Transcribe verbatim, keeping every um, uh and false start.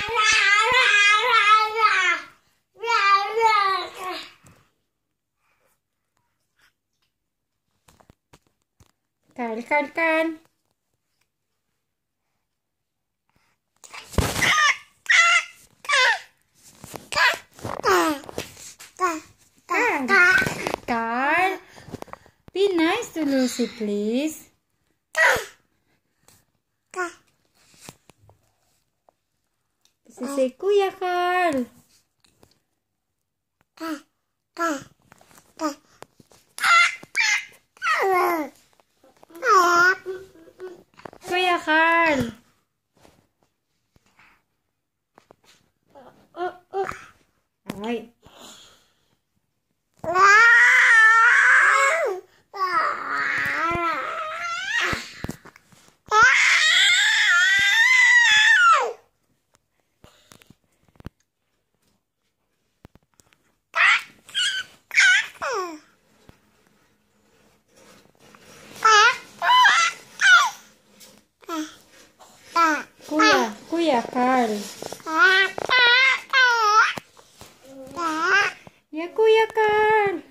Kan, kan, kan. Carl, be nice to Lucy, please. Sisiku ya, Carl. Ku ya, Carl. Oh, oh. Ay. Kuya, kuya, Carl. Ya, kuya, Carl.